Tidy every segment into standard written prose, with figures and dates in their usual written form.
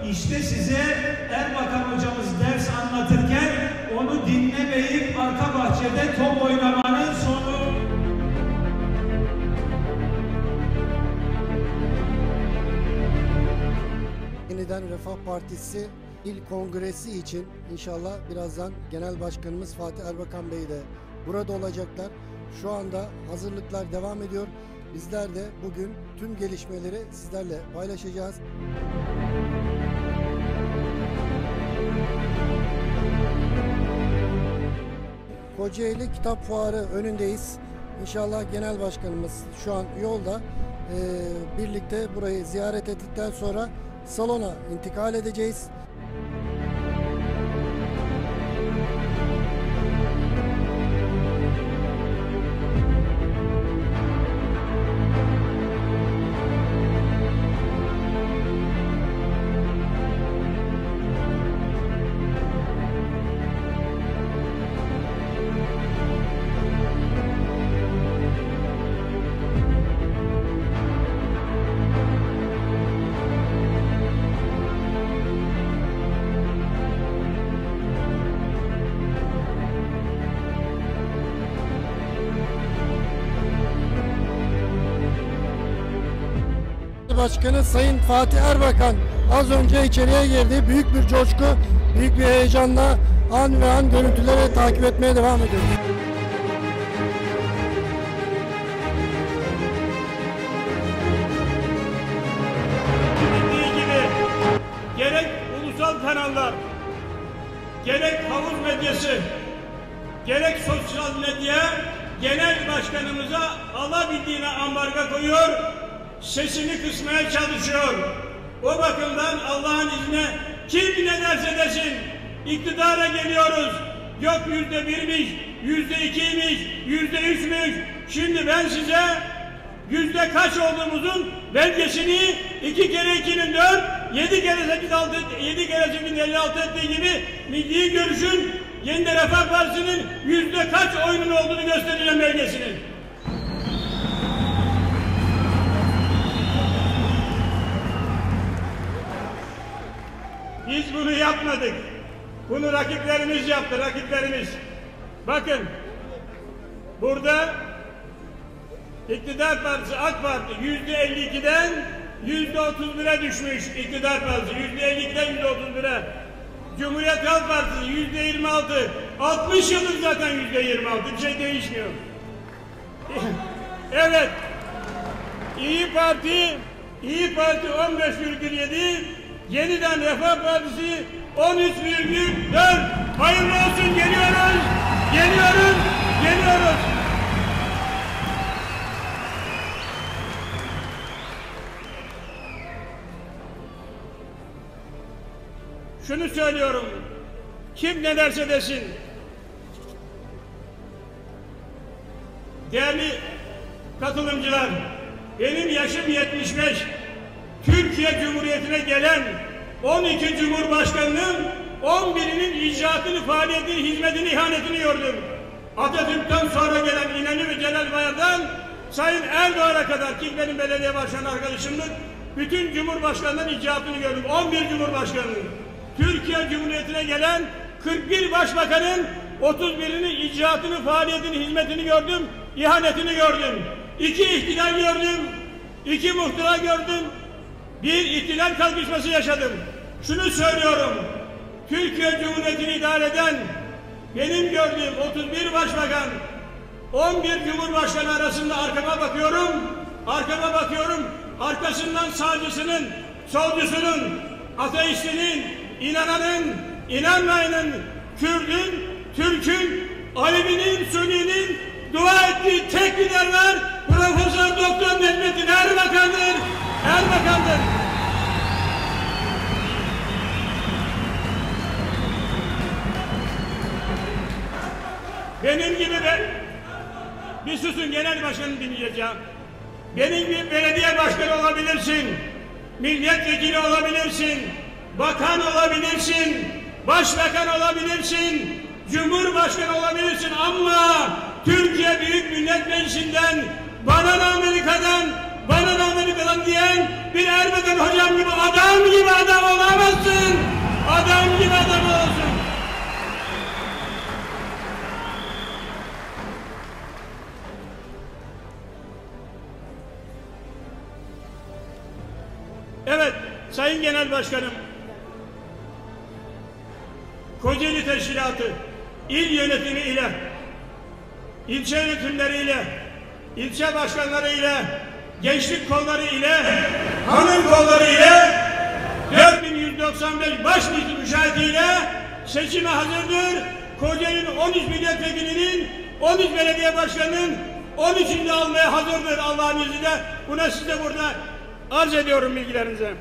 İşte size Erbakan hocamız ders anlatırken onu dinlemeyip arka bahçede top oynamanın sonu. Yeniden Refah Partisi İl Kongresi için inşallah birazdan Genel Başkanımız Fatih Erbakan Bey de burada olacaklar. Şu anda hazırlıklar devam ediyor. Bizler de bugün tüm gelişmeleri sizlerle paylaşacağız. Kocaeli Kitap Fuarı önündeyiz. İnşallah Genel Başkanımız şu an yolda. Birlikte burayı ziyaret ettikten sonra salona intikal edeceğiz. Başkanı Sayın Fatih Erbakan az önce içeriye girdi. Büyük bir coşku, büyük bir heyecanla an ve an görüntüleri takip etmeye devam ediyoruz. Bildiği gibi gerek ulusal kanallar, gerek havuz medyası, gerek sosyal medya genel başkanımıza alabildiğine ambargo koyuyor, sesini kısmaya çalışıyor. O bakımdan Allah'ın izniyle kim ne derse desin iktidara geliyoruz. Yok %1'miş, %2'ymiş, %3'müş. Şimdi ben size yüzde kaç olduğumuzun belgesini 2 kere 2'nin 4, 7 kere 8 6, 7 kere 8'in 56 ettiği gibi Milli Görüş'ün Yeniden Refah Partisi'nin yüzde kaç oyunun olduğunu göstereceğim belgesini. Biz bunu yapmadık. Bunu rakiplerimiz yaptı, rakiplerimiz. Bakın, burada İktidar Partisi, AK Parti %52'den %31'e düşmüş İktidar Partisi. %52'den %31'e. Cumhuriyet Halk Partisi %26. 60 yıldır zaten %26. Bir şey değişmiyor. Evet. İyi Parti 15,7. Yeniden Refah Partisi 13,4. Hayırlı olsun, geliyoruz. Şunu söylüyorum. Kim ne derse desin. Değerli katılımcılar, benim yaşım 75. Türkiye Cumhuriyeti'ne gelen 12 Cumhurbaşkanı'nın 11'inin icraatını, faaliyetini, hizmetini, ihanetini gördüm. Atatürk'ten sonra gelen İnönü ve Celal Bayar'dan Sayın Erdoğan'a kadar, ki benim belediye başkanı arkadaşımdır, bütün Cumhurbaşkanı'nın icraatını gördüm. 11 Cumhurbaşkanı'nın. Türkiye Cumhuriyeti'ne gelen 41 Başbakan'ın 31'inin icraatını, faaliyetini, hizmetini gördüm, ihanetini gördüm. 2 ihtilal gördüm, 2 muhtıra gördüm, 1 ihtilal kalkışması yaşadım. Şunu söylüyorum, Türkiye Cumhuriyeti'ni idare eden benim gördüğüm 31 Başbakan, 11 Cumhurbaşkanı arasında arkama bakıyorum, arkasından sağcısının, solcusunun, ateistinin, inananın, inanmayanın, Kürdün, Türk'ün, Alevinin, Sünni'nin dua ettiği tek lider var. Profesör Doktor Necmettin Erbakan'dır. Benim gibi bir susun, genel başkanı dinleyeceğim. Benim gibi belediye başkanı olabilirsin, milletvekili olabilirsin, bakan olabilirsin, başbakan olabilirsin, cumhurbaşkanı olabilirsin ama Türkiye Büyük Millet Meclisi'nden bana Amerika'dan diyen bir Erbakan hocam gibi adam olamazsın. Genel Başkanım, Kocaeli Teşkilatı, il yönetimi ile, ilçe yönetimleri ile, ilçe başkanları ile, gençlik kolları ile, hanım kolları ile 4195 baş müşahitiyle seçime hazırdır. Kocaeli'nin 13 milletvekilinin, 13 belediye başkanının 13'ünü almaya hazırdır Allah'ın izniyle. Buna size burada arz ediyorum bilgilerinize.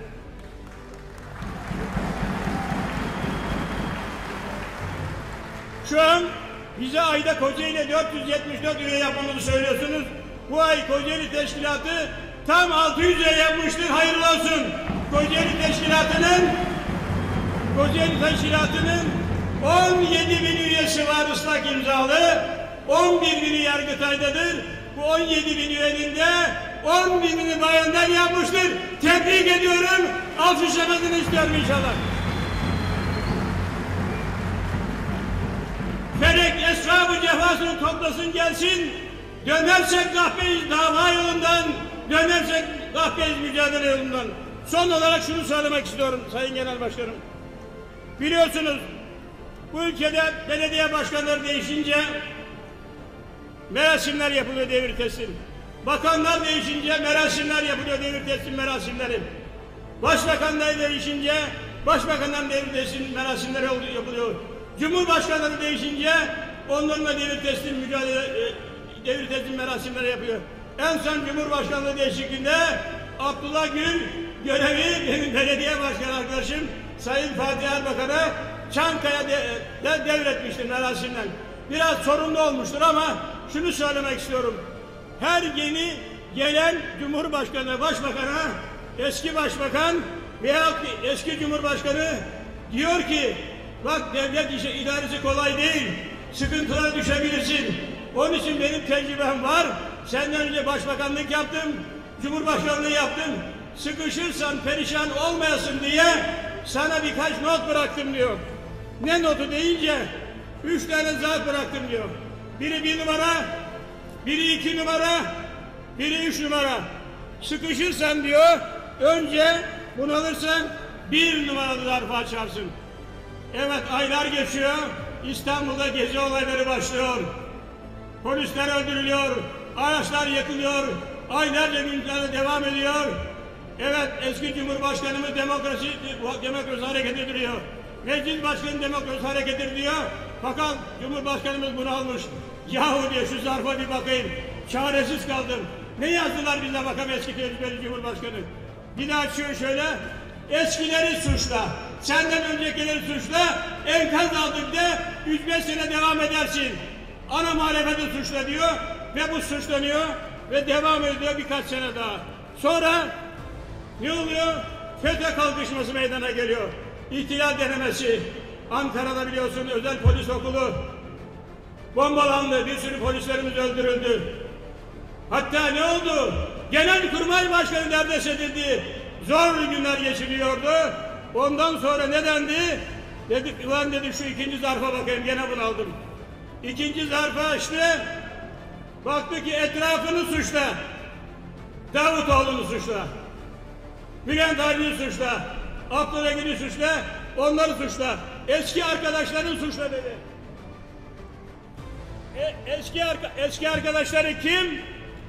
Şu an bize ayda Kocaeli'ye 474 üye yapmamızı söylüyorsunuz. Bu ay Kocaeli Teşkilatı tam 600 üye yapmıştır. Hayırlı olsun. Kocaeli Teşkilatı'nın 17.000 üyesi var ıslak imzalı. 11.000'i Yargıtay'dadır. Bu 17.000 üyenin de 10.000'ini bayandan yapmıştır. Tebrik ediyorum. Alkışlamasını istiyorum inşallah. Felek esrabı cefasını toplasın gelsin. Dönersek kahpeyiz dava yolundan, dönersek kahpeyiz mücadele yolundan. Son olarak şunu söylemek istiyorum Sayın Genel Başkanım. Biliyorsunuz bu ülkede belediye başkanları değişince merasimler yapılıyor, devir teslim. Bakanlar değişince merasimler yapılıyor, devir teslim merasimleri. Başbakanlar değişince başbakanların devir teslim merasimleri yapılıyor. Cumhurbaşkanları değişince onların da devir teslim merasimleri yapıyor. En son Cumhurbaşkanlığı değişikliğinde Abdullah Gül görevi benim belediye başkanı arkadaşım Sayın Fatih Erbakan'a Çankaya'da devretmiştir merasimden. Biraz sorunlu olmuştur ama şunu söylemek istiyorum. Her yeni gelen Cumhurbaşkanı, Başbakan'a eski Başbakan veya eski Cumhurbaşkanı diyor ki bak devlet idaresi kolay değil, sıkıntılara düşebilirsin. Onun için benim tecrübem var. Senden önce başbakanlık yaptım, cumhurbaşkanlığı yaptım. Sıkışırsan perişan olmayasın diye sana birkaç not bıraktım diyor. Ne notu deyince 3 tane zarf bıraktım diyor. Biri 1 numara, biri 2 numara, biri 3 numara. Sıkışırsan diyor, önce bunu alırsan 1 numaralı zarfı açarsın. Evet, aylar geçiyor. İstanbul'da gezi olayları başlıyor. Polisler öldürülüyor, araçlar yakılıyor, aylarca mücadele devam ediyor. Evet, eski Cumhurbaşkanımız demokrasi hareket ediyor. Meclis Başkanı demokrasi hareket ediyor. Fakat Cumhurbaşkanımız bunu almış. Yahu diye şu zarfa bir bakayım. Çaresiz kaldım. Ne yazdılar bize bakalım eski tecrübeli Cumhurbaşkanı? Bir daha açıyor şöyle. Eskileri suçla. Senden öncekileri suçla. Enkaz aldık de 3-5 sene devam edersin. Ana muhalefeti suçla diyor. Ve bu suçlanıyor. Ve devam ediyor birkaç sene daha. Sonra ne oluyor? FETÖ kalkışması meydana geliyor. İhtilal denemesi. Ankara'da biliyorsun özel polis okulu bombalandı. Bir sürü polislerimiz öldürüldü. Hatta ne oldu? Genelkurmay Başkanı derdest edildi. Zor günler geçiriyordu. Ondan sonra ne dendi? Dedik, ulan dedik şu ikinci zarfa bakayım. Gene bunu aldım. İkinci zarfa açtı. Baktı ki etrafını suçla. Davutoğlu'nu suçla. Bülent Arınç'ı suçla. Abdullah Gül'ü suçla. Onları suçla. Eski arkadaşların suçla dedi. Eski arkadaşları kim?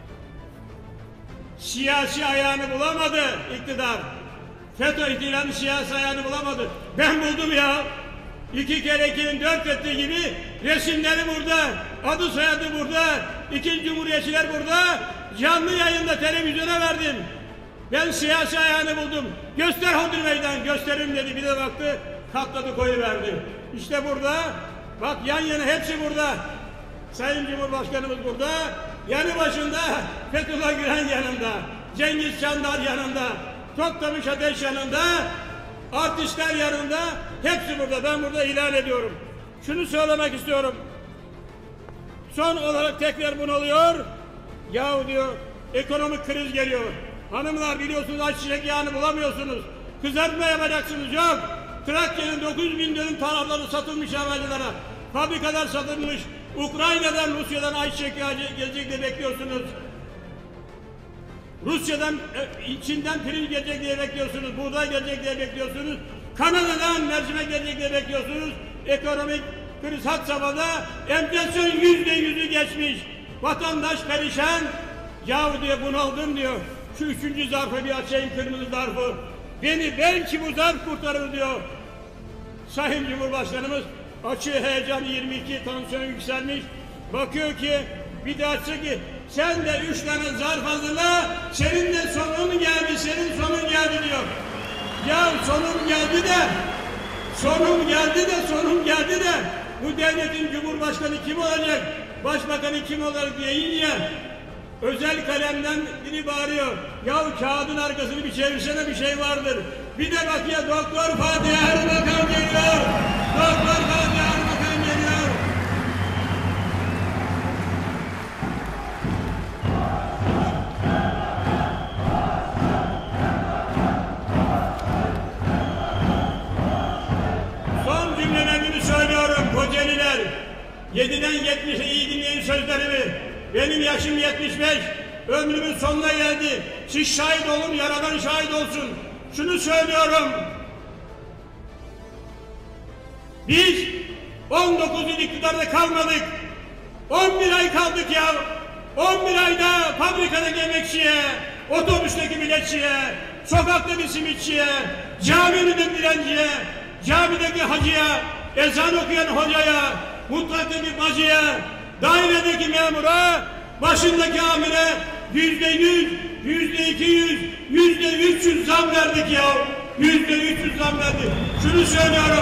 Siyasi ayağını bulamadı iktidar. FETÖ ihtilalinin siyasi ayağını bulamadı. Ben buldum ya. 2 kere 2'nin 4 ettiği gibi resimleri burada. Adı soyadı burada. İkinci Cumhuriyetçiler burada. Canlı yayında televizyona verdim. Ben siyasi ayağını buldum. Göster Hodri Meydan, gösterim dedi. Bir de baktı, katladı koyuverdi. İşte burada, bak yan yana hepsi burada. Sayın Cumhurbaşkanımız burada. Yanı başında Fethullah Gülen yanında. Cengiz Çandar yanında. Toktamış Ateş yanında. Artistler yanında. Hepsi burada. Ben burada ilan ediyorum. Şunu söylemek istiyorum. Son olarak tekrar bunalıyor. Yahu diyor, ekonomik kriz geliyor. Hanımlar biliyorsunuz ayçiçek yağını bulamıyorsunuz. Kızartma yapacaksınız. Yok. Trakya'nın 9.000 dönüm tarafları satılmış yabancılara. Fabrikalar satılmış. Ukrayna'dan, Rusya'dan ayçiçek yağı gelecek de bekliyorsunuz. Rusya'dan, Çin'den pirinç gelecek diye bekliyorsunuz, buğday gelecek diye bekliyorsunuz, Kanada'dan mercimek gelecek diye bekliyorsunuz. Ekonomik kriz had safhada, enflasyon %100'ü geçmiş. Vatandaş perişan. Yahu diyor bunaldım diyor. Şu 3. zarfı bir açayım, kırmızı zarfı. Beni belki bu zarf kurtarır diyor. Sayın Cumhurbaşkanımız açıyor, heyecan 22, tansiyon yükselmiş. Bakıyor ki bir de açıyor ki sen de 3 tane zarf hazırla, senin de sonun geldi, senin sonun geldi diyor. Ya sonum geldi de bu devletin Cumhurbaşkanı kim olacak, Başbakanı kim olacak deyince özel kalemden biri bağırıyor. Ya kağıdın arkasını bir çevirsene, bir şey vardır. Bir de bak ya, Doktor Fatih Erbakan geliyor. Doktor Fatih Erbakan geliyor. Son cümlelerimi söylüyorum Kocaeliler. 7'den 70'e iyi dinleyin sözlerimi. Benim yaşım 75. Ömrümün sonuna geldi. Siz şahit olun, Yaradan şahit olsun. Şunu söylüyorum. Biz 19 yıl iktidarda kalmadık. 11 ay kaldık ya. 11 ayda fabrikadaki emekçiye, otobüsteki milletçiye, sokakta bir simitçiye, caminin dilenciye, camideki hacıya, ezan okuyan hocaya, mutfaktaki bacıya, dairedeki memura, başındaki amire %100, %200, %300 zam verdik ya. %300 zam verdik. Şunu söylüyorum.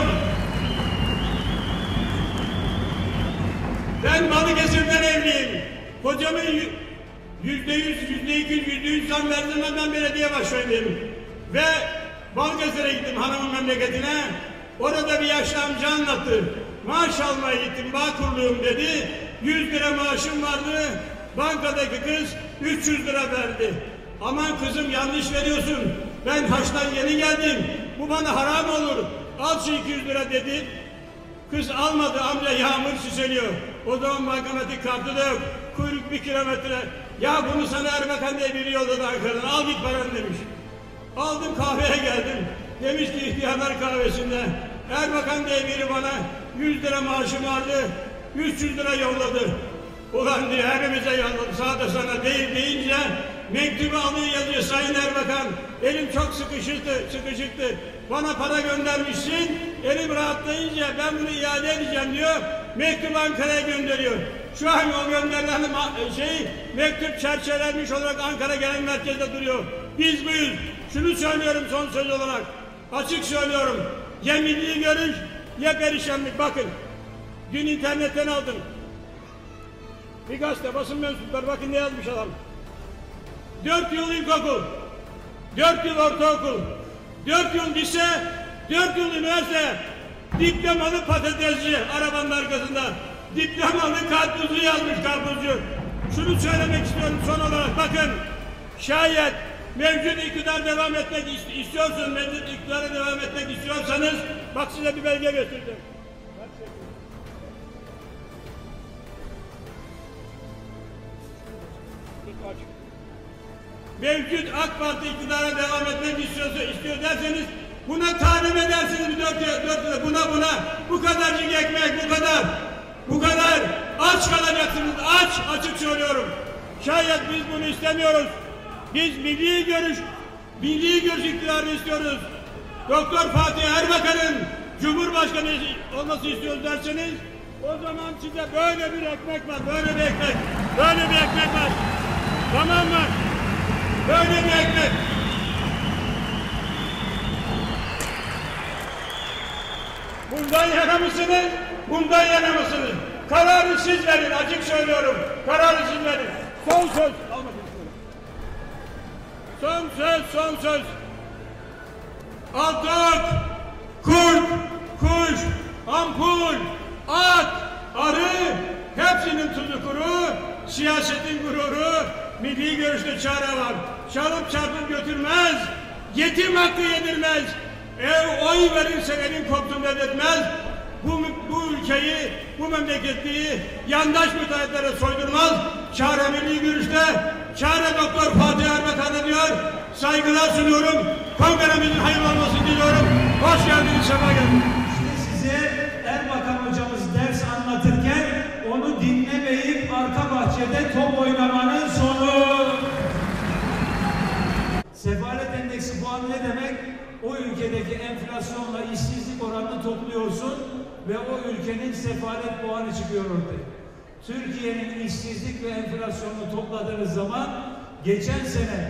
Ben Balıkesir'den evliyim. Kocamın %100, %200, %300 zam verdiğinde ben belediye başkanıyım. Ve Balıkesir'e gittim, hanımın memleketine. Orada bir yaşlı amca anlattı. Maaş almaya gittim, Bağkurluğum dedi. 100 lira maaşım vardı. Bankadaki kız 300 lira verdi. Aman kızım, yanlış veriyorsun. Ben haçtan yeni geldim. Bu bana haram olur. Al şu 200 lira dedi. Kız almadı, amca yağmur çiseliyor. O zaman bankamatik kartı da yok. Kuyruk 1 kilometre. Ya bunu sana Erbakan diye biri yolladı Ankara'dan. Al git paranı demiş. Aldım, kahveye geldim. Demiş ki ihtiyarlar kahvesinde Erbakan diye biri bana 100 lira maaşım vardı. 300 lira yolladı. Ulan diye hepimize yolladı. Sağda sana değil deyince mektubu alıyor, yazıyor. Sayın Erbakan, elim çok sıkışıktı. Bana para göndermişsin. Elim rahatlayınca ben bunu iade edeceğim diyor. Mektubu Ankara'ya gönderiyor. Şu an o gönderilen mektup çerçevelenmiş olarak Ankara Genel Merkez'de duruyor. Biz buyuz. Şunu söylüyorum son söz olarak. Açık söylüyorum. Ya milli görüş ya perişanlık. Bakın. Dün internetten aldım. Bir gazete, basın mensupları, bakın ne yazmış adam. 4 yıl ilkokul, 4 yıl ortaokul, 4 yıl lise, 4 yıl üniversite, diplomalı patatesci arabanın arkasında, diplomalı karpuzcu yazmış, karpuzcu. Şunu söylemek istiyorum son olarak, bakın, şayet mevcut iktidar devam etmek istiyorsanız, mevcut iktidara devam etmek istiyorsanız, bak size bir belge göstereceğim. Mevcut AK Parti iktidara devam etmek istiyor derseniz buna talim edersiniz bir 4 yıl. Buna bu kadarcık ekmek, bu kadar aç kalacaksınız, açık söylüyorum. Şayet biz bunu istemiyoruz. Biz milli görüş iktidarını istiyoruz. Doktor Fatih Erbakan'ın Cumhurbaşkanı olması istiyoruz derseniz o zaman size böyle bir ekmek var, böyle bir ekmek var. Tamam mı? Böyle bir ekmek. Bundan yana mısınız? Kararı siz verin, açık söylüyorum. Kararı siz verin. Son söz. Son söz. Atak, kurt, kuş, ampul, at, arı, hepsinin tuzu kuru, siyasetin gururu, milli görüşte çare var. Çalıp çarpıp götürmez, yetim hakkı yedirmez. Oy verirse elin koptum dedirtmez. bu ülkeyi, bu memleketliği yandaş müteahhitlere soydurmaz. Çare milli görüşte, çare Doktor Fatih Erbakan'a diyor. Saygılar sunuyorum. Kongremizin hayırlı olmasını diliyorum. Hoş geldiniz, sefa geldiniz. İşte size Erbakan hocamız ders anlatırken onu dinlemeyip arka bahçede top oynamanın sonu. Sefalet endeksi puanı ne demek? O ülkedeki enflasyonla işsizlik oranını topluyorsun ve o ülkenin sefalet puanı çıkıyor ortaya. Türkiye'nin işsizlik ve enflasyonunu topladığınız zaman geçen sene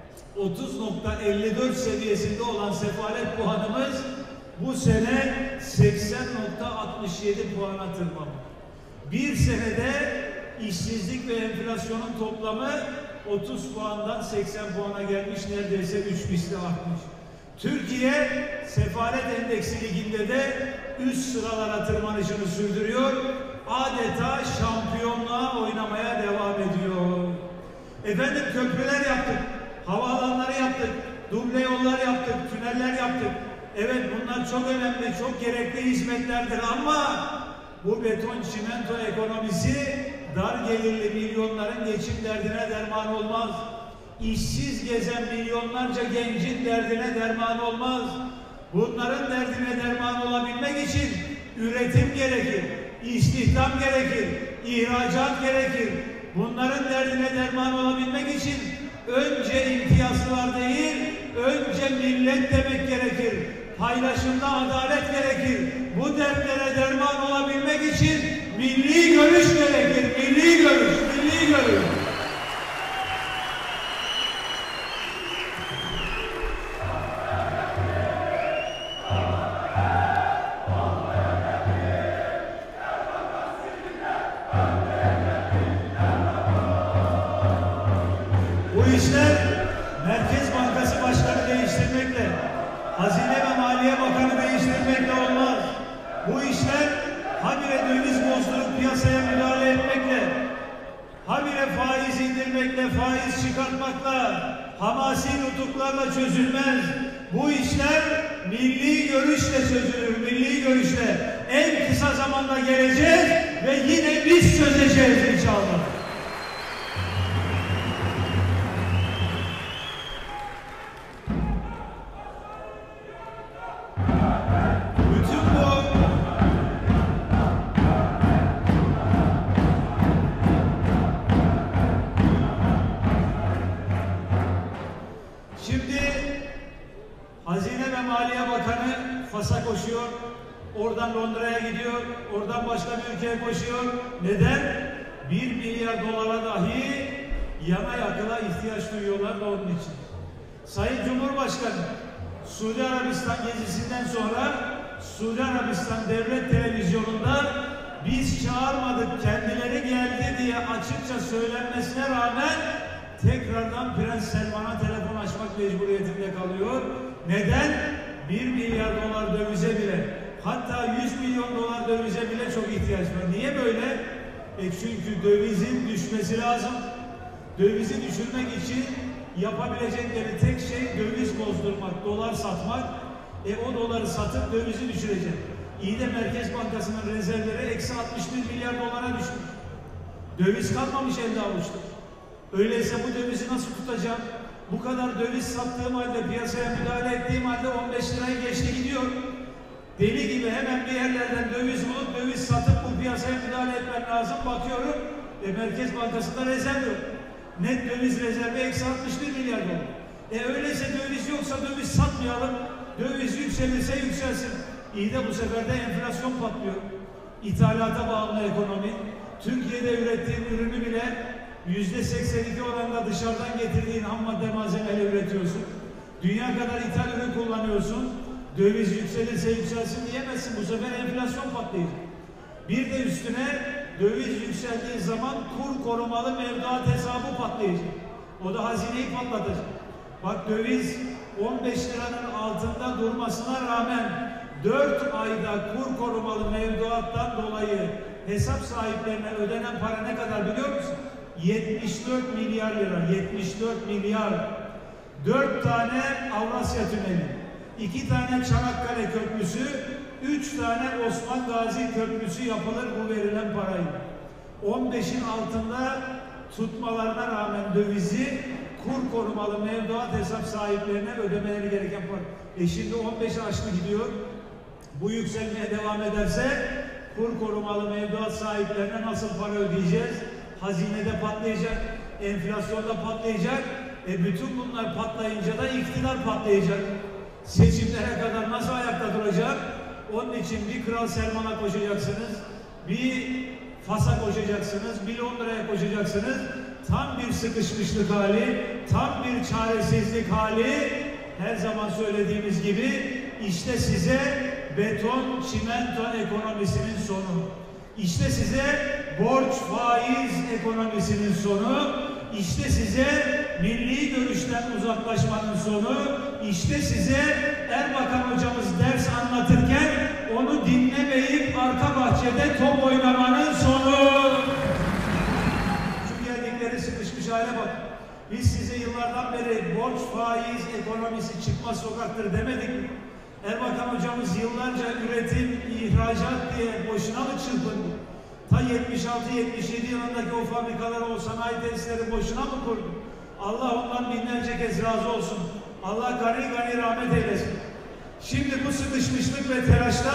30.54 seviyesinde olan sefalet puanımız bu sene 80.67 puana tırmandı. Bir senede işsizlik ve enflasyonun toplamı 30 puandan 80 puana gelmiş, neredeyse 3 misli artmış. Türkiye sefalet endeksi liginde de üst sıralara tırmanışını sürdürüyor. Adeta şampiyonluğa oynamaya devam ediyor. Efendim köprüler yaptık, havaalanları yaptık, duble yollar yaptık, tüneller yaptık. Evet bunlar çok önemli, çok gerekli hizmetlerdir ama bu beton çimento ekonomisi dar gelirli milyonların geçim derdine derman olmaz. İşsiz gezen milyonlarca gencin derdine derman olmaz. Bunların derdine derman olabilmek için üretim gerekir, istihdam gerekir, ihracat gerekir. Bunların derdine derman olabilmek için önce imtiyazlar değil, önce millet demek gerekir. Paylaşımda adalet gerekir. Bu dertlere derman olabilmek için milli görüş gerekir. Milli görüş, milli görüş. Bu işler Merkez Bankası Başkanı değiştirmekle, Hazine ve Maliye Bakanı değiştirmekle olmaz. Bu işler habire döviz bozdurup piyasaya müdahale etmekle, habire faiz indirmekle, faiz çıkartmakla, hamasi nutuklarla çözülmez. Bu işler milli görüşle çözülür, milli görüşle. En kısa zamanda geleceğiz ve yine biz çözeceğiz inşallah. Şimdi Hazine ve Maliye Bakanı Fas'a koşuyor, oradan Londra'ya gidiyor, oradan başka bir ülkeye koşuyor. Neden? 1 milyar dolara dahi yana yakıla ihtiyaç duyuyorlar da onun için. Sayın Cumhurbaşkanı, Suudi Arabistan gezisinden sonra Suudi Arabistan Devlet Televizyonu'nda biz çağırmadık, kendileri geldi diye açıkça söylenmesine rağmen tekrardan Prens Selman'a telefon açmak mecburiyetinde kalıyor. Neden? 1 milyar dolar dövize bile, hatta 100 milyon dolar dövize bile çok ihtiyaç var. Niye böyle? Çünkü dövizin düşmesi lazım. Dövizi düşürmek için yapabilecekleri tek şey döviz bozdurmak, dolar satmak. O doları satıp dövizi düşürecek. İyi de Merkez Bankası'nın rezervleri eksi 61 milyar dolara düşmüş. Döviz kalmamış elde avuçta. Öyleyse bu dövizi nasıl tutacağım? Bu kadar döviz sattığım halde, piyasaya müdahale ettiğim halde 15 lirayı geçti gidiyor. Deli gibi hemen bir yerlerden döviz bulup döviz satıp bu piyasaya müdahale etmen lazım. Bakıyorum Merkez Bankası'nda rezerv yok. Net döviz rezervi eksi 61 milyar dolar. Öyleyse döviz yoksa döviz satmayalım. Döviz yükselirse yükselsin. İyi de bu sefer de enflasyon patlıyor. İthalata bağımlı ekonomi. Türkiye'de ürettiğin ürünü bile %82 oranda dışarıdan getirdiğin ham madde malzemeyle üretiyorsun. Dünya kadar ithal ürün kullanıyorsun. Döviz yükselirse yükselsin diyemezsin. Bu sefer enflasyon patlayacak. Bir de üstüne döviz yükseldiği zaman kur korumalı mevduat hesabı patlayacak. O da hazineyi patlatacak. Bak döviz 15 liranın altında durmasına rağmen 4 ayda kur korumalı mevduattan dolayı hesap sahiplerine ödenen para ne kadar biliyor musun? 74 milyar lira, 74 milyar. 4 tane Avrasya Tüneli, 2 tane Çanakkale Köprüsü, 3 tane Osman Gazi Köprüsü yapılır bu verilen parayla. 15'in altında tutmalarına rağmen dövizi kur korumalı mevduat hesap sahiplerine ödemeleri gereken para. Şimdi 15'e aştı gidiyor. Bu yükselmeye devam ederse kur korumalı mevduat sahiplerine nasıl para ödeyeceğiz? Hazinede patlayacak, enflasyonda patlayacak. Bütün bunlar patlayınca da iktidar patlayacak. Seçimlere kadar nasıl ayakta duracak? Onun için bir Kral Selman'a koşacaksınız, bir Fas'a koşacaksınız, bir Londra'ya koşacaksınız. Tam bir sıkışmışlık hali, tam bir çaresizlik hali. Her zaman söylediğimiz gibi işte size beton, çimento ekonomisinin sonu. İşte size borç, faiz ekonomisinin sonu. İşte size milli görüşten uzaklaşmanın sonu. İşte size Erbakan hocamız ders anlatırken onu dinlemeyip arka bahçede top oynamanın sonu. Şu geldikleri sıkışmış hale bak. Biz size yıllardan beri borç, faiz ekonomisi çıkmaz sokaktır demedik mi? Erbakan hocamız yıllarca üretim, ihracat diye boşuna mı çırpındı? Ta 76-77 yılındaki o fabrikaları, o sanayi tesisleri boşuna mı kurdu? Allah ondan binlerce kez razı olsun. Allah gani gani rahmet eylesin. Şimdi bu sıkışmışlık ve telaştan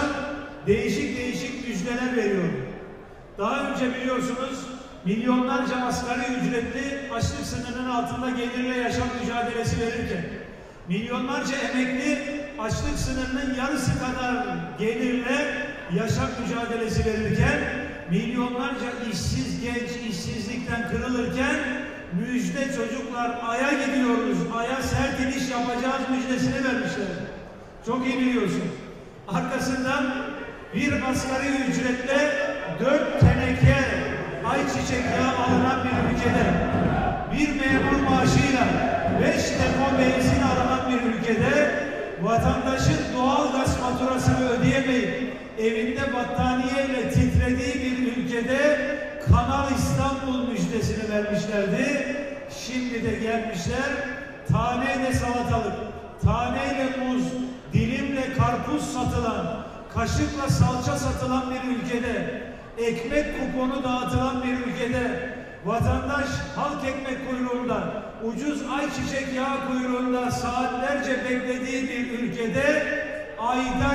değişik müjdeler veriyor. Daha önce biliyorsunuz milyonlarca asgari ücretli açlık sınırının altında gelirle yaşam mücadelesi verirken, milyonlarca emekli açlık sınırının yarısı kadar gelirle yaşam mücadelesi verirken, milyonlarca işsiz genç işsizlikten kırılırken müjde çocuklar Ay'a gidiyoruz, Ay'a sert iniş yapacağız müjdesini vermişler. Çok iyi biliyorsun. Arkasından bir asgari ücretle 4 teneke ayçiçek yağı alınan bir ülkede, bir memur maaşıyla 5 depo benzin alınan bir ülkede, vatandaşın doğal gaz faturasını ödeyemeyip evinde battaniyeyle titrediği bir ülkede Kanal İstanbul müjdesini vermişlerdi. Şimdi de gelmişler taneyle salatalık, taneyle muz, dilimle karpuz satılan, kaşıkla salça satılan bir ülkede, ekmek kuponu dağıtılan bir ülkede, vatandaş halk ekmek kuyruğunda, ucuz ayçiçek yağı kuyruğunda saatlerce beklediği bir ülkede ayda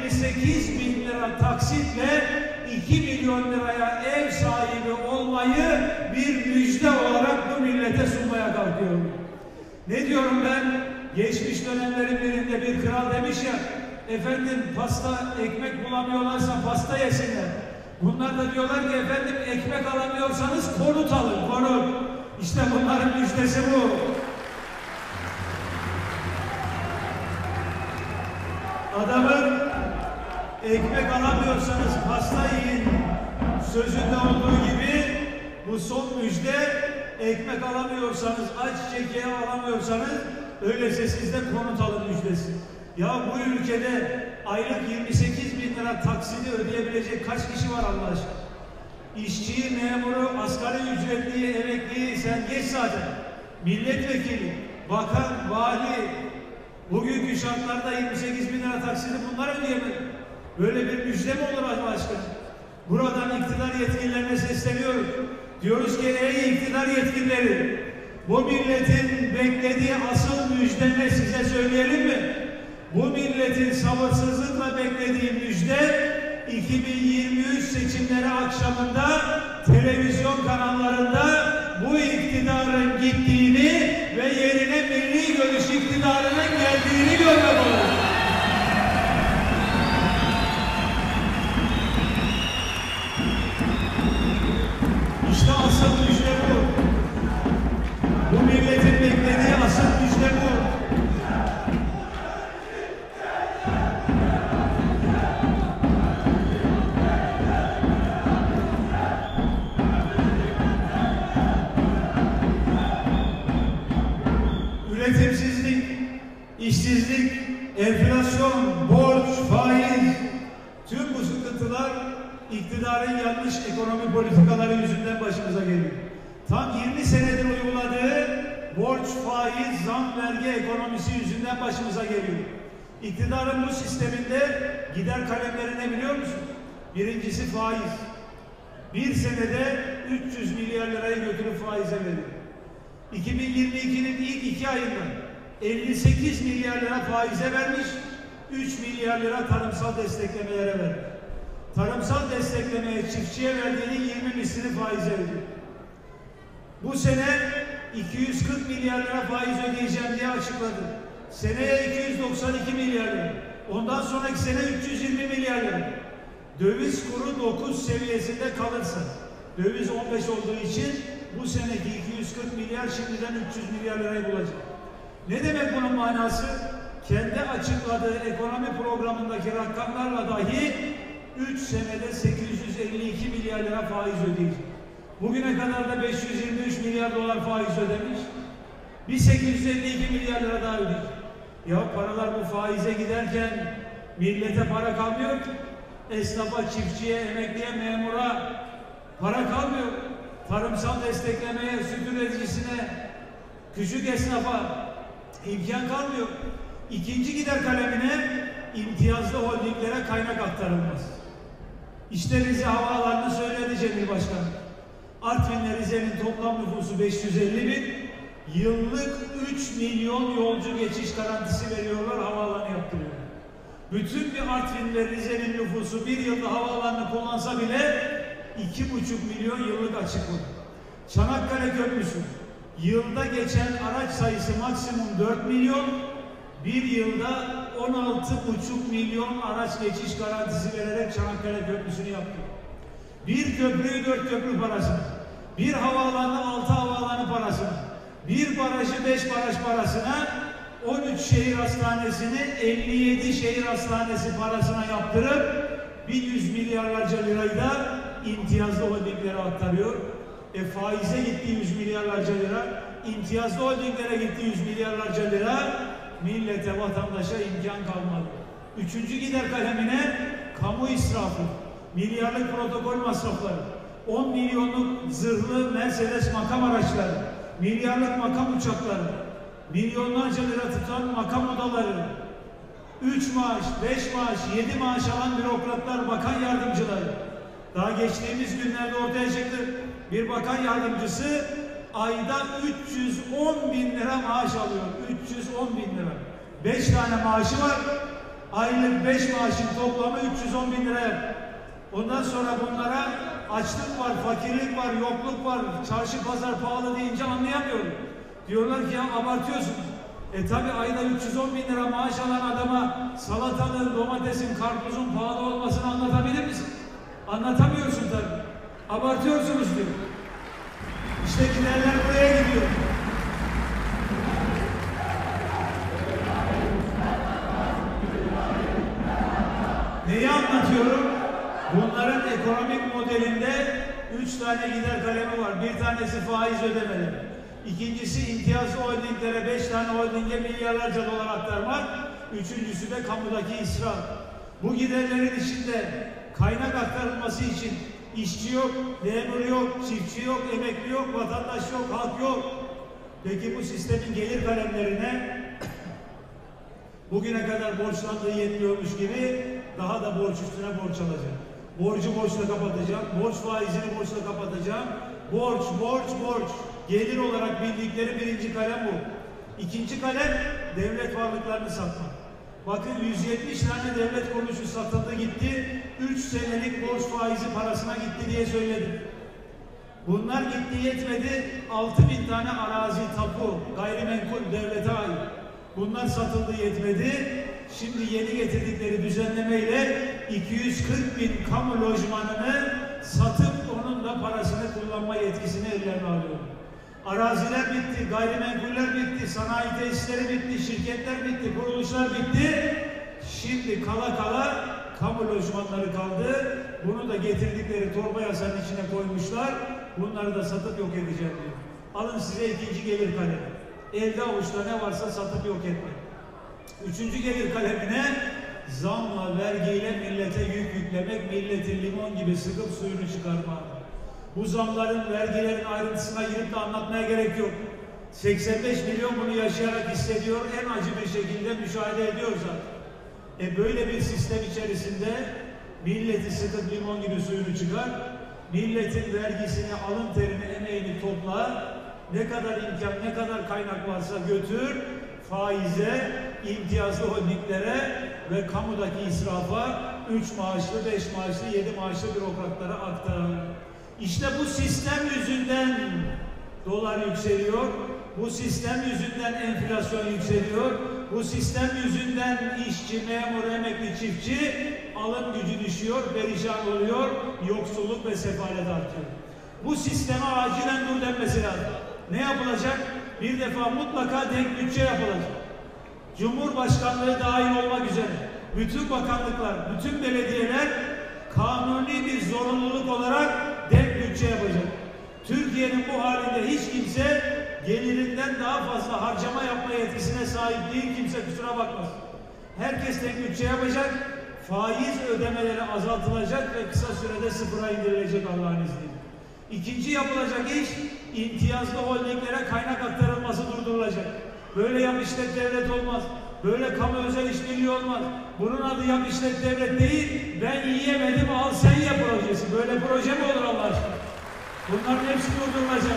28 bin lira taksitle 2 milyon liraya ev sahibi olmayı bir müjde olarak bu millete sunmaya kalkıyorum. Ne diyorum ben? Geçmiş dönemlerin birinde bir kral demiş ya, efendim pasta, ekmek bulamıyorlarsa pasta yesinler. Bunlar da diyorlar ki efendim ekmek alamıyorsanız konut alın, konut. İşte bunların müjdesi bu. Adamın ekmek alamıyorsanız pasta yiyin sözünde olduğu gibi bu son müjde, ekmek alamıyorsanız, ayçiçek yağı alamıyorsanız öyleyse siz de konut alın müjdesi. Ya bu ülkede aylık 28 bin lira taksidi ödeyebilecek kaç kişi var Allah aşkına? İşçiyi, memuru, asgari ücretliyi, emekliyi sen geç zaten. Milletvekili, bakan, vali, bugünkü şartlarda 28 bin lira taksidi bunlar ödeyemedi. Böyle bir müjde mi olur Allah aşkına? Buradan iktidar yetkililerine sesleniyoruz. Diyoruz ki ey iktidar yetkilileri, bu milletin beklediği asıl müjde ne size söyleyelim mi? Bu milletin sabırsızlıkla beklediği müjde 2023 seçimleri akşamında televizyon kanallarında bu iktidarın gittiğini ve yerine milli görüş iktidarının geldiğini görmek olur. İşte asıl müjde bu. Bu milletin beklediği asıl müjde bu. Üretimsizlik, işsizlik, enflasyon, borç, faiz, tüm bu sıkıntılar iktidarın yanlış ekonomi politikaları yüzünden başımıza geliyor. Tam 20 senedir uyguladığı borç, faiz, zam, vergi ekonomisi yüzünden başımıza geliyor. İktidarın bu sisteminde gider kalemleri ne biliyor musun? Birincisi faiz. Bir senede 300 milyar lirayı götürüp faize veriyor. 2022'nin ilk 2 ayında 58 milyar lira faize vermiş, 3 milyar lira tarımsal desteklemelere vermiş. Tarımsal desteklemeye çiftçiye verdiğinin 20 mislini faize veriyor. Bu sene 240 milyar lira faiz ödeyeceğim diye açıkladı. Seneye 292 milyar lira. Ondan sonraki sene 320 milyar lira. Döviz kuru 9 seviyesinde kalırsa, döviz 15 olduğu için bu seneki 240 milyar şimdiden 300 milyar lirayı bulacak. Ne demek bunun manası? Kendi açıkladığı ekonomi programındaki rakamlarla dahi 3 senede 852 milyar lira faiz ödeyecek. Bugüne kadar da 523 milyar dolar faiz ödemiş. Bir 852 milyar lira daha ödeyecek. Ya paralar bu faize giderken millete para kalmıyor ki. Esnafa, çiftçiye, emekliye, memura para kalmıyor. Tarımsal desteklemeye, süt üreticisine, küçük esnafa imkan kalmıyor. İkinci gider kalemine imtiyazlı holdinglere kaynak aktarılmaz. İşte Rize havaalanını söyledi Cemil Başkan. Artvin'le Rize'nin toplam nüfusu 550 bin, yıllık 3 milyon yolcu geçiş garantisi veriyorlar, havaalanı yaptırıyor. Bütün bir Artvin ve Rize'nin nüfusu bir yılda havaalanını kullansa bile 2,5 milyon yıllık açık olur. Çanakkale Köprüsü, yılda geçen araç sayısı maksimum 4 milyon, bir yılda 16,5 milyon araç geçiş garantisi vererek Çanakkale Köprüsü'nü yaptı. Bir köprüyü 4 köprü parasına, bir havaalanı 6 havaalanı parasına, bir barajı 5 baraj parasına, 13 şehir hastanesini 57 şehir hastanesi parasına yaptırıp 100 milyarlarca lirayı da imtiyazlı holdinglere aktarıyor. Faize gitti 100 milyarlarca lira, imtiyazlı holdinglere gitti 100 milyarlarca lira, millete, vatandaşa imkan kalmadı. Üçüncü gider kalemine kamu israfı, milyarlık protokol masrafları, 10 milyonluk zırhlı Mercedes makam araçları, milyarlık makam uçakları, milyonlarca lira tutan makam odaları, 3 maaş, 5 maaş, 7 maaş alan bürokratlar, bakan yardımcıları. Daha geçtiğimiz günlerde ortaya çıktı. Bir bakan yardımcısı ayda 310 bin lira maaş alıyor. 310 bin lira. 5 tane maaşı var. Aylık 5 maaşın toplamı 310 bin lira. Ondan sonra bunlara açlık var, fakirlik var, yokluk var, çarşı pazar pahalı deyince anlayamıyorum. Diyorlar ki ya abartıyorsunuz. Tabi ayda 310 bin lira maaş alan adama salatalığın, domatesin, karpuzun pahalı olmasını anlatabilir misin? Anlatamıyorsun tabi. Abartıyorsunuz diyor. İşte giderler buraya gidiyor. Neyi anlatıyorum? Bunların ekonomik modelinde 3 tane gider kalemi var. Bir tanesi faiz ödemeleri. İkincisi imtiyazlı holdinglere 5 tane holdinge milyarlarca dolar aktarmak. Üçüncüsü de kamudaki israf. Bu giderlerin içinde kaynak aktarılması için işçi yok, memur yok, çiftçi yok, emekli yok, vatandaş yok, halk yok. Peki bu sistemin gelir kalemlerine bugüne kadar borçlandığı yetmiyormuş gibi daha da borç üstüne borç alacak. Borcu borçla kapatacağım, borç faizini borçla kapatacağım. Borç, borç, borç. Gelir olarak bildikleri birinci kalem bu. İkinci kalem devlet varlıklarını satmak. Bakın 170 tane devlet kuruluşu satıldı gitti. 3 senelik borç faizi parasına gitti diye söyledim. Bunlar gitti yetmedi. 6.000 tane arazi, tapu, gayrimenkul devlete ait. Bunlar satıldı yetmedi. Şimdi yeni getirdikleri düzenlemeyle 240 bin kamu lojmanını satıp onun da parasını kullanma yetkisini ellerine alıyor. Araziler bitti, gayrimenkuller bitti, sanayi tesisleri bitti, şirketler bitti, kuruluşlar bitti. Şimdi kala kala kamu lojmanları kaldı. Bunu da getirdikleri torba yasanın içine koymuşlar. Bunları da satıp yok edeceğim diyor. Alın size ikinci gelir kalemi. Elde avuçta ne varsa satıp yok etmek. Üçüncü gelir kalemine zamla, vergiyle millete yük yüklemek, milleti limon gibi sıkıp suyunu çıkarmak. Bu zamların, vergilerin ayrıntısına girip de anlatmaya gerek yok. 85 milyon bunu yaşayarak hissediyor, en acı bir şekilde müşahede ediyor zaten. Böyle bir sistem içerisinde milleti sıkıp limon gibi suyunu çıkar, milletin vergisini, alın terini, emeğini topla, ne kadar imkan, ne kadar kaynak varsa götür, faize, imtiyazlı holdinglere ve kamudaki israfa 3 maaşlı, 5 maaşlı, 7 maaşlı bürokratlara aktar. İşte bu sistem yüzünden dolar yükseliyor, bu sistem yüzünden enflasyon yükseliyor, bu sistem yüzünden işçi, memur, emekli, çiftçi alım gücü düşüyor, perişan oluyor, yoksulluk ve sefalet artıyor. Bu sisteme acilen dur denmesi lazım. Ne yapılacak? Bir defa mutlaka denk bütçe yapılacak. Cumhurbaşkanlığı dahil olmak üzere bütün bakanlıklar, bütün belediyeler kanuni bir zorunluluk olarak denk bütçe yapacak. Türkiye'nin bu halinde hiç kimse gelirinden daha fazla harcama yapma yetkisine sahip değil, kimse kusura bakmasın. Herkes denk bütçe yapacak, faiz ödemeleri azaltılacak ve kısa sürede sıfıra indirilecek Allah'ın izniyle. İkinci yapılacak iş, imtiyazlı holdinglere kaynak aktarılması durdurulacak. Böyle yap işlet devlet olmaz. Böyle kamu özel işbirliği olmaz. Bunun adı yap işlet devlet değil, ben yiyemedim al sen ye projesi. Böyle proje mi olur Allah aşkına? Bunların hepsi durdurulacak.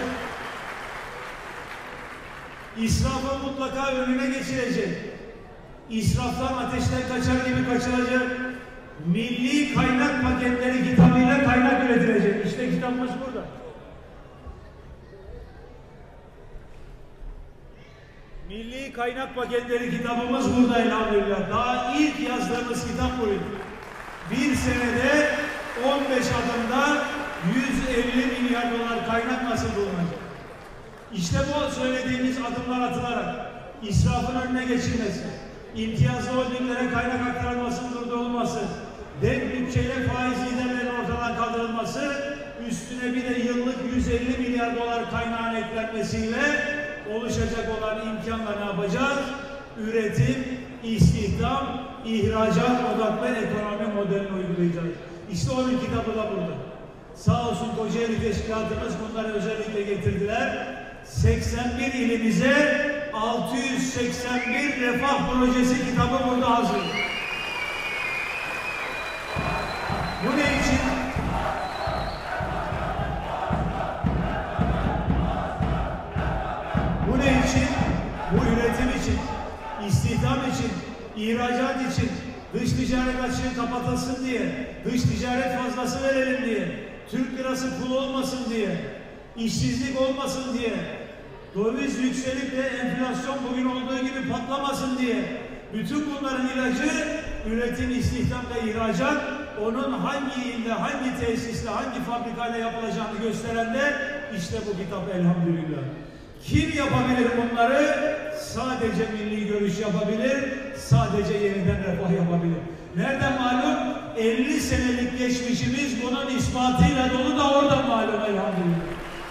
İsrafı mutlaka önüne geçirecek. İsraftan ateşten kaçar gibi kaçılacak. Milli kaynak paketleri kitabıyla kaynak üretilecek. İşte kitabımız burada. Milli kaynak paketleri kitabımız burada elhamdülillah. Daha ilk yazdığımız kitap buydu. Bir senede 15 adımda 150 milyar dolar kaynak nasıl bulunacak? İşte bu söylediğimiz adımlar atılarak israfın önüne geçilmesi, imtiyazlı holdinglere kaynak aktarılmasının durdurulması, denk bütçeyle faiz liderlerin ortadan kaldırılması, üstüne bir de yıllık 150 milyar dolar kaynağın eklenmesiyle oluşacak olan imkanla ne yapacağız? Üretim, istihdam, ihracat odaklı ekonomi modelini uygulayacağız. İşte onun kitabı da burada. Sağ olsun Kocaeli Teşkilatımız bunları özellikle getirdiler. 81 ilimize 681 refah projesi kitabı burada hazır. Bu ne için? Bu ne için? Bu üretim için, istihdam için, ihracat için, dış ticaret açığı kapatılsın diye, dış ticaret fazlası verelim diye, Türk lirası pul olmasın diye, işsizlik olmasın diye, döviz yükselip de enflasyon bugün olduğu gibi patlamasın diye, bütün bunların ilacı üretim, istihdam ve ihracat, onun hangi ilde, hangi tesisle, hangi fabrikayla yapılacağını gösteren de işte bu kitap elhamdülillah. Kim yapabilir bunları? Sadece milli görüş yapabilir, sadece yeniden refah yapabilir. Nereden malum? 50 senelik geçmişimiz bunun ispatıyla dolu da oradan malum elhamdülillah.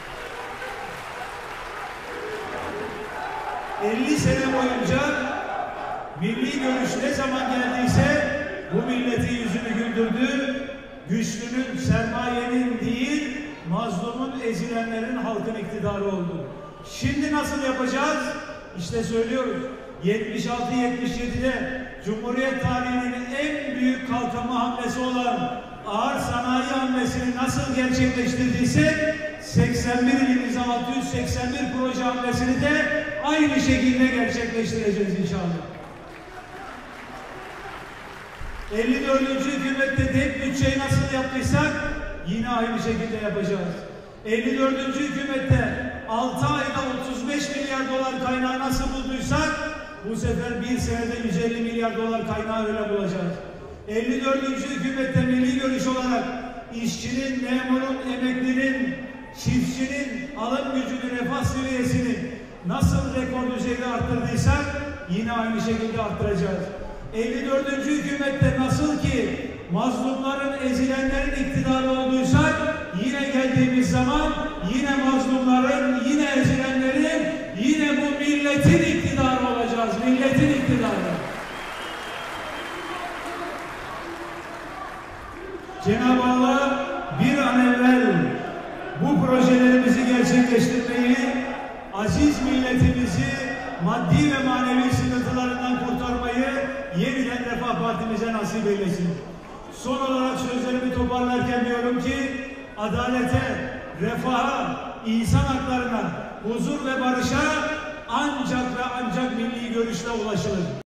50 sene boyunca milli görüş ne zaman geldiyse bu milletin yüzünü güldürdü. Güçlünün, sermayenin değil, mazlumun, ezilenlerin halkın iktidarı oldu. Şimdi nasıl yapacağız? İşte söylüyoruz. 76-77'de Cumhuriyet tarihinin en büyük kalkınma hamlesi olan ağır sanayi hamlesini nasıl gerçekleştirdiysek 81 ilimize 681 proje hamlesini de aynı şekilde gerçekleştireceğiz inşallah. 54. hükümette denk bütçeyi nasıl yaptıysak yine aynı şekilde yapacağız. 54. hükümette 6 ayda 35 milyar dolar kaynağı nasıl bulduysak bu sefer bir senede 150 milyar dolar kaynağı öyle bulacağız. 54. hükümette milli görüş olarak işçinin, memurun, emeklinin, çiftçinin alım gücünü, refah seviyesini nasıl rekor düzeyde arttırdıysak yine aynı şekilde arttıracağız. 54. hükümette nasıl ki mazlumların, ezilenlerin iktidarı olduysak yine geldiğimiz zaman yine mazlumların, yine ezilenlerin, yine bu milletin iktidarı olacağız. Milletin iktidarı. Cenab-ı Allah bir an evvel bu projelerimizi gerçekleştirmeyi, aziz milletimizi maddi ve manevi sıkıntılarından kurtarmayı, yeniden refah Partimize nasip eylesin. Son olarak sözlerimi toparlarken diyorum ki adalete, refaha, insan haklarına, huzur ve barışa ancak ve ancak milli görüşle ulaşılır.